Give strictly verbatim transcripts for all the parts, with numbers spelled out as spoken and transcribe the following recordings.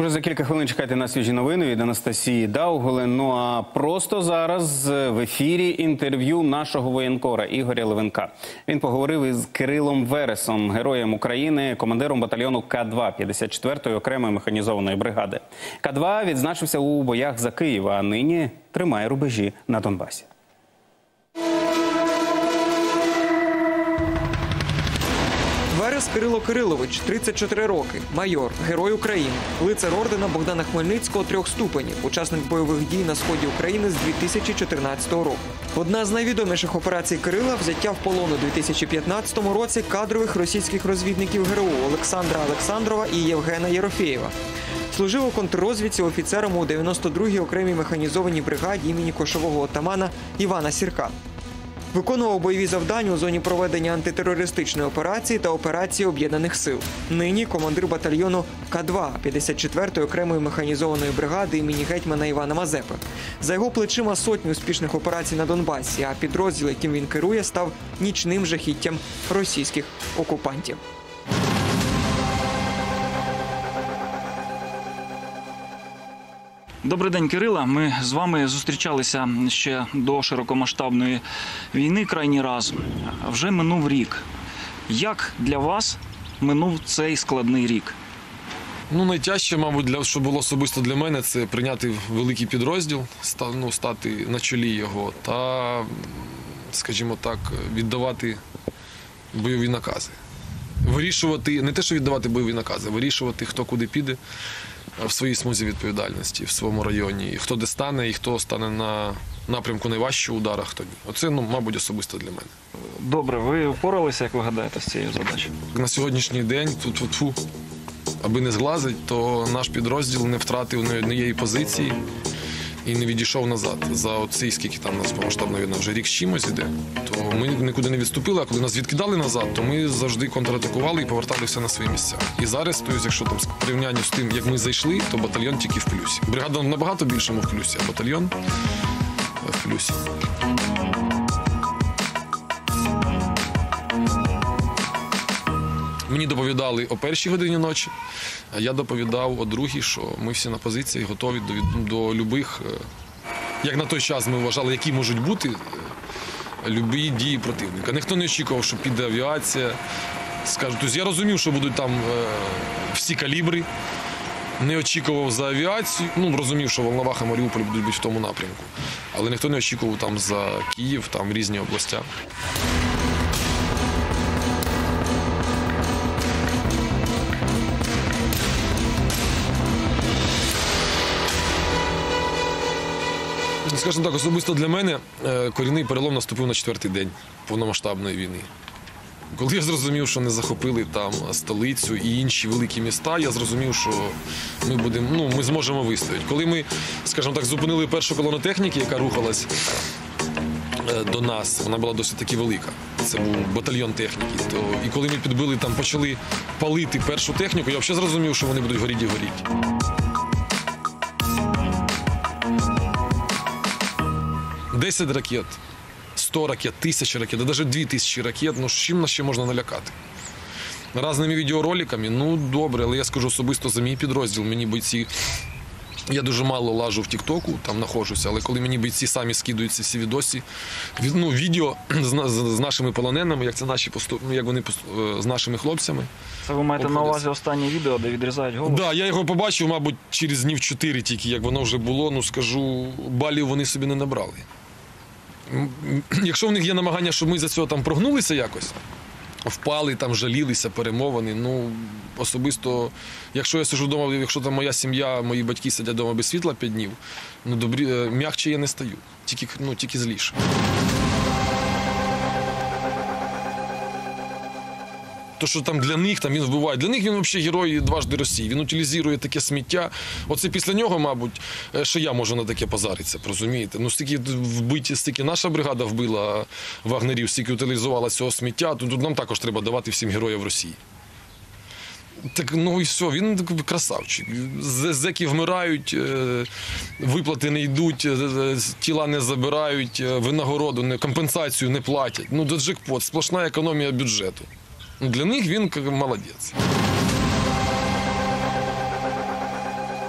Уже за кілька хвилин чекайте на свіжі новини від Анастасії Даугали. Ну а просто зараз в ефірі інтерв'ю нашого воєнкора Ігоря Левенка. Він поговорив із Кирилом Вересом, героєм України, командиром батальйону К два п'ятдесят четвертої окремої механізованої бригади. К два відзначився у боях за Київ, а нині тримає рубежі на Донбасі. Верес Кирило Кирилович, тридцять чотири роки, майор, герой України, лицар ордена Богдана Хмельницького трьох ступенів, учасник бойових дій на сході України з дві тисячі чотирнадцятого року. Одна з найвідоміших операцій Кирила – взяття в полон у дві тисячі п'ятнадцятому році кадрових російських розвідників ГРУ Олександра Олександрова і Євгена Єрофєєва. Служив у контррозвідці офіцером у дев'яносто другій окремій механізованій бригаді імені кошового отамана Івана Сірка. Виконував бойові завдання у зоні проведення антитерористичної операції та операції Об'єднаних сил. Нині командир батальйону К два п'ятдесят четвертої окремої механізованої бригади імені гетьмана Івана Мазепи. За його плечима сотні успішних операцій на Донбасі, а підрозділ, яким він керує, став нічним жахіттям російських окупантів. Добрий день, Кирило. Ми з вами зустрічалися ще до широкомасштабної війни крайній раз. Вже минув рік. Як для вас минув цей складний рік? Ну, найтяжче, мабуть, для, що було особисто для мене, це прийняти великий підрозділ, ну, стати на чолі його та, скажімо так, віддавати бойові накази. Вирішувати, не те, що віддавати бойові накази, вирішувати, хто куди піде в своїй смузі відповідальності, в своєму районі. Хто де стане і хто стане на напрямку найважчого удара, хто ні. Оце, ну, мабуть, особисто для мене. Добре, ви впоралися, як ви гадаєте, з цією задачею? На сьогоднішній день, тут-тут-фу, аби не зглазить, то наш підрозділ не втратив ні однієї позиції і не відійшов назад. За оці, скільки там у нас повномасштабна війна, вже рік з чимось іде, то ми нікуди не відступили, а коли нас відкидали назад, то ми завжди контратакували і поверталися на свої місця. І зараз, то, якщо там в порівнянні з тим, як ми зайшли, то батальйон тільки в плюсі. Бригада набагато більшому в плюсі, а батальйон в плюсі. Мені доповідали о першій годині ночі, а я доповідав о другій, що ми всі на позиції готові до, до любих, як на той час ми вважали, які можуть бути любі дії противника. Ніхто не очікував, що піде авіація. Скажу, тобто я розумів, що будуть там е, всі калібри. Не очікував за авіацію, ну, розумів, що Волноваха, Маріуполь будуть бути в тому напрямку. Але ніхто не очікував там за Київ, там різні області. Скажімо так, особисто для мене корінний перелом наступив на четвертий день повномасштабної війни. Коли я зрозумів, що не захопили там столицю і інші великі міста, я зрозумів, що ми будемо, ну, ми зможемо вистояти. Коли ми, скажімо так, зупинили першу колону техніки, яка рухалась до нас, вона була досить таки велика. Це був батальйон техніки. То, і коли ми підбили, там почали палити першу техніку, я взагалі зрозумів, що вони будуть горіти і горіти. десять ракет, сто ракет, тисяча ракет, да навіть дві тисячі ракет, ну з чим нас ще можна налякати? Разними відеороликами, ну добре, але я скажу особисто за мій підрозділ, мені бойці, я дуже мало лажу в тіктоку, там знаходжуся, але коли мені бойці самі скидують ці всі відосі, ну, відео з, з, з нашими полоненими, як це наші поступ, як вони з нашими хлопцями. Це ви маєте обходять. На увазі останнє відео, де відрізають голову? Так, да, я його побачив, мабуть, через днів чотири тільки, як воно вже було, ну скажу, балів вони собі не набрали. Якщо в них є намагання, щоб ми за цього там прогнулися якось, впали, там жалілися, перемовини, ну, особисто, якщо я сиджу вдома, якщо там моя сім'я, мої батьки сидять вдома без світла п'ять днів, ну, добрі, м'якче я не стаю, тільки, ну, тільки зліше. То, що там для них, там він вбиває. Для них він взагалі герой дважди Росії. Він утилізує таке сміття. Оце після нього, мабуть, що я можу на таке позаритися, розумієте? Ну, стільки вбиті, стільки наша бригада вбила вагнерів, стільки утилізувала цього сміття, то тут нам також треба давати всім героїв Росії. Так, ну і все, він красавчик. Зеки вмирають, виплати не йдуть, тіла не забирають, винагороду, компенсацію не платять. Ну, до джекпот, сплошна економія бюджету. Для них він молодець.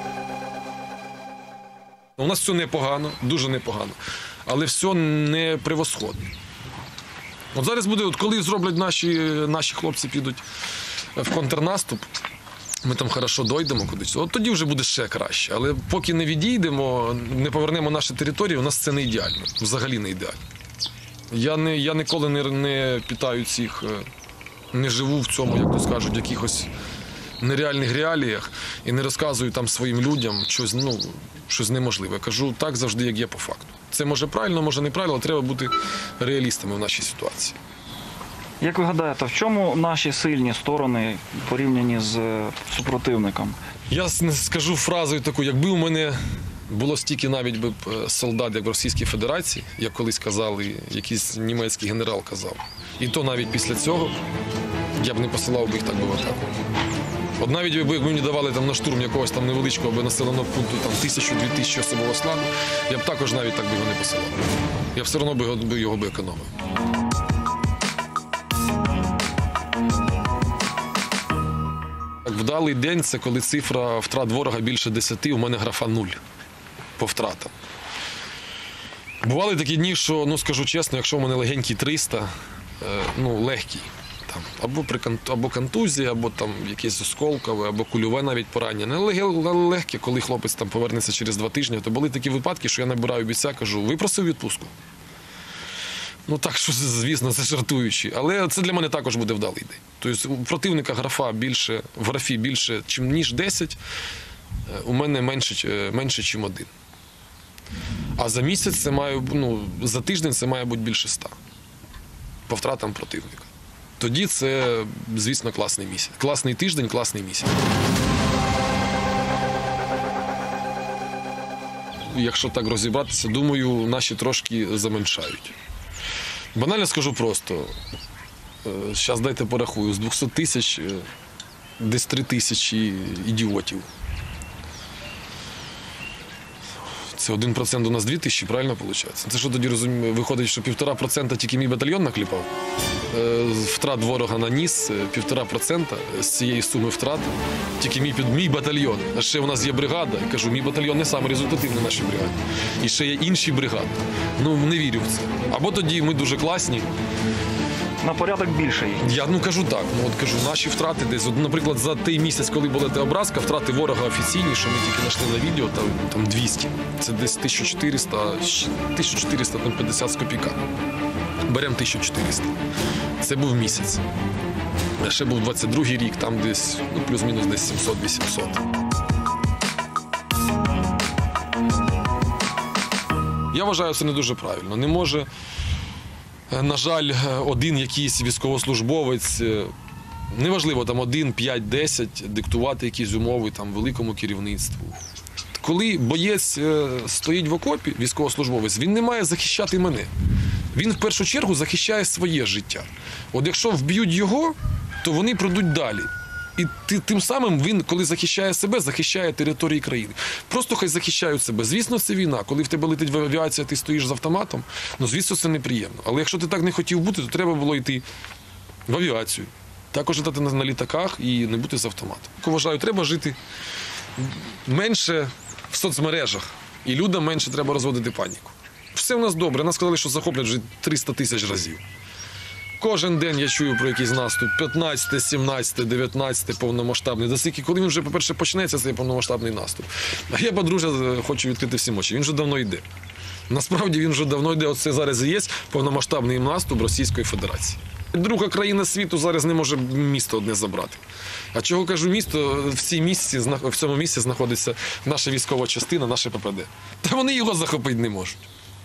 У нас все непогано, дуже непогано, але все не превосходно. От зараз буде, от коли зроблять наші, наші хлопці, підуть в контрнаступ, ми там хорошо дойдемо кудись, от тоді вже буде ще краще. Але поки не відійдемо, не повернемо наші території, у нас це не ідеально, взагалі не ідеально. Я, не, я ніколи не, не питаю цих, не живу в цьому, як то скажуть, якихось нереальних реаліях і не розказую там своїм людям щось, ну, щось неможливе. Кажу так завжди, як є по факту. Це може правильно, може неправильно, але треба бути реалістами в нашій ситуації. Як ви гадаєте, в чому наші сильні сторони порівняні з супротивником? Я скажу фразою таку, якби у мене було стільки навіть би солдат, як в Російській Федерації, як колись казали, якийсь німецький генерал казав. І то навіть після цього я б не посилав би їх так би в атаку. От навіть якби мені давали там на штурм якогось там невеличкого або населеного пункту там тисячу-дві тисячі особового складу, я б також навіть так би його не посилав. Я б все одно би його, би його би економив. Вдалий день – це коли цифра втрат ворога більше десяти, у мене графа нуль по втратам. Бували такі дні, що, ну скажу чесно, якщо у мене легенький триста, ну легкий, там, або, при, або контузія, або там якесь осколкове, або кульове навіть поранення. Легке, коли хлопець там повернеться через два тижні, то були такі випадки, що я набираю бійця, кажу, випросив відпустку. Ну так, що, звісно, це жартуючи. Але це для мене також буде вдалий день. Тобто у противника графа більше, в графі більше, ніж десять, у мене менше, менше ніж один. А за місяць це має, ну, за тиждень це має бути більше ста. По втратам противника. Тоді це, звісно, класний місяць. Класний тиждень, класний місяць. Якщо так розібратися, думаю, наші трошки заменшають. Банально скажу просто, зараз дайте порахую, з двохсот тисяч десь три тисячі ідіотів. Це один процент у нас дві тисячі, правильно виходить? Це що тоді розуміє? Виходить, що півтора процента тільки мій батальйон накліпав? Втрат ворога наніс півтора процента з цієї суми втрат. Тільки мій, мій батальйон. А ще у нас є бригада. Я кажу, мій батальйон не саме результативний в нашій бригаді. І ще є інші бригади. Ну, не вірю в це. Або тоді ми дуже класні. На порядок більше їх. Я ну кажу так, ну от кажу, наші втрати десь, от, наприклад, за той місяць, коли була та образка, втрати ворога офіційні, що ми тільки знайшли на відео, там, там двісті. Це десь тисяча чотириста, тисяча чотириста п'ятдесят з копійками. Беремо тисячу чотириста. Це був місяць. А ще був двадцять другий рік, там десь, ну, плюс-мінус десь сімсот-вісімсот. Я вважаю, це не дуже правильно. Не може, на жаль, один якийсь військовослужбовець, неважливо, там один, п'ять, десять, диктувати якісь умови там великому керівництву. Коли боєць стоїть в окопі, військовослужбовець, він не має захищати мене. Він в першу чергу захищає своє життя. От якщо вб'ють його, то вони пройдуть далі. І тим самим він, коли захищає себе, захищає території країни. Просто хай захищають себе. Звісно, це війна. Коли в тебе летить авіація, ти стоїш з автоматом, ну, звісно, це неприємно. Але якщо ти так не хотів бути, то треба було йти в авіацію. Також летати на літаках і не бути з автоматом. Вважаю, треба жити менше в соцмережах. І людям менше треба розводити паніку. Все у нас добре. Нас сказали, що захоплять вже триста тисяч разів. Кожен день я чую про якийсь наступ. п'ятнадцяте, сімнадцяте, дев'ятнадцяте повномасштабний. За скільки, коли він вже, по-перше, почнеться цей повномасштабний наступ. А я, подружжя, хочу відкрити всім очі. Він вже давно йде. Насправді він вже давно йде. Оце зараз і є повномасштабний наступ Російської Федерації. Друга країна світу зараз не може місто одне забрати. А чого кажу місто? В цій місці, в цьому місці знаходиться наша військова частина, наше ППД. Та вони його захопити не можуть.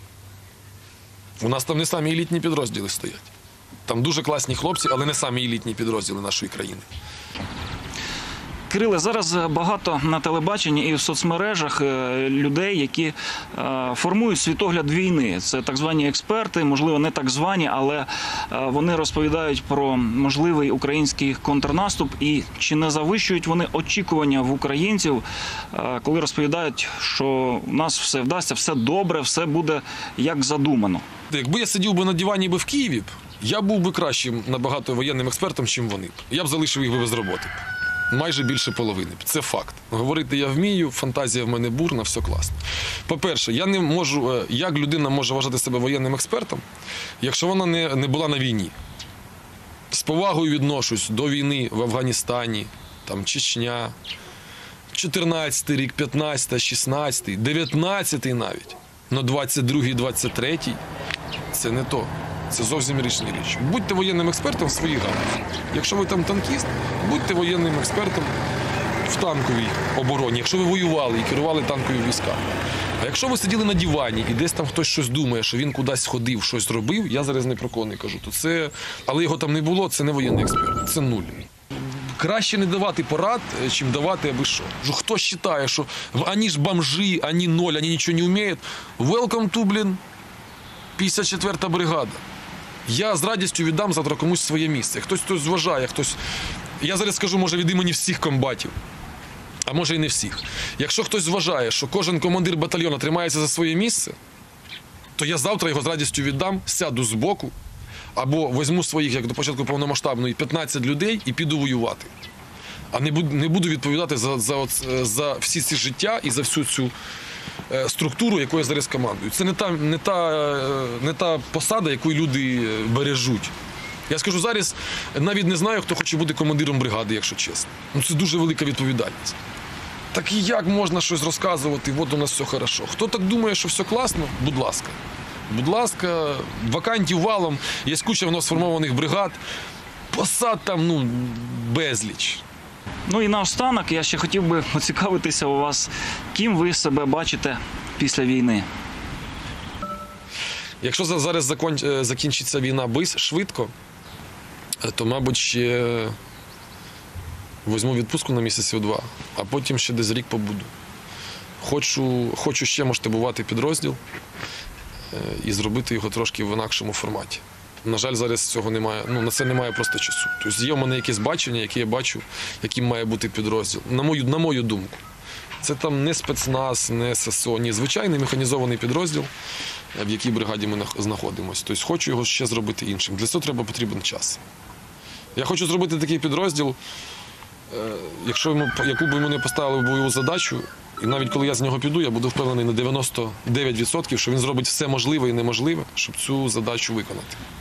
У нас там не самі елітні підрозділи стоять. Там дуже класні хлопці, але не самі елітні підрозділи нашої країни. Кириле, зараз багато на телебаченні і в соцмережах людей, які формують світогляд війни. Це так звані експерти, можливо, не так звані, але вони розповідають про можливий український контрнаступ. І чи не завищують вони очікування в українців, коли розповідають, що у нас все вдасться, все добре, все буде як задумано? Якби я сидів би на дивані би в Києві, я був би кращим набагато воєнним експертом, ніж вони. Я б залишив їх би без роботи. майже більше половини. Це факт. Говорити я вмію, фантазія в мене бурна, все класно. По-перше, я не можу, як людина може вважати себе воєнним експертом, якщо вона не, не була на війні. З повагою відношусь до війни в Афганістані, там Чечня, чотирнадцятий рік, п'ятнадцятий, шістнадцятий, дев'ятнадцятий навіть. Но двадцять другий, двадцять третій – це не то. Це зовсім річні річ. Будьте воєнним експертом в своїй галузі. Якщо ви там танкіст, будьте воєнним експертом в танковій обороні, якщо ви воювали і керували танкові війська. А якщо ви сиділи на дивані і десь там хтось щось думає, що він кудись ходив, щось робив, я зараз не про кони кажу, то це, але його там не було, це не воєнний експерт, це нуль. Краще не давати порад, чим давати аби що. Хто вважає, що ані ж бомжи, ані ноль, ані нічого не вміють, welcome to, блін, п'ятдесят четверта бригада. Я з радістю віддам завтра комусь своє місце. Хтось хтось зважає, хтось... Я зараз скажу, може, від імені всіх комбатів, а може і не всіх. Якщо хтось вважає, що кожен командир батальйону тримається за своє місце, то я завтра його з радістю віддам, сяду збоку, або візьму своїх, як до початку повномасштабної, п'ятнадцять людей і піду воювати. А не буду, не буду відповідати за, за, за всі ці життя і за всю цю структуру, яку я зараз командую. Це не та, не та, не та посада, яку люди бережуть. Я скажу зараз, навіть не знаю, хто хоче бути командиром бригади, якщо чесно. Ну, це дуже велика відповідальність. Так і як можна щось розказувати, от у нас все хорошо. Хто так думає, що все класно, будь ласка. Будь ласка, вакантів валом, є куча в нас сформованих бригад, посад там, ну, безліч. Ну і наостанок я ще хотів би поцікавитися у вас, ким ви себе бачите після війни? Якщо зараз закінчиться війна бис, швидко, то, мабуть, ще візьму відпустку на місяців два, а потім ще десь рік побуду. Хочу, хочу ще масштабувати підрозділ і зробити його трошки в інакшому форматі. На жаль, зараз цього немає, ну, на це немає просто часу. Тобто є в мене якесь бачення, яке я бачу, яким має бути підрозділ. На мою, на мою думку. Це там не спецназ, не ССО, ні звичайний механізований підрозділ, в якій бригаді ми знаходимося. Тобто хочу його ще зробити іншим. Для цього треба потрібен час. Я хочу зробити такий підрозділ, якщо йому, яку б йому не поставили в бойову задачу, і навіть коли я з нього піду, я буду впевнений на дев'яносто дев'ять відсотків, що він зробить все можливе і неможливе, щоб цю задачу виконати.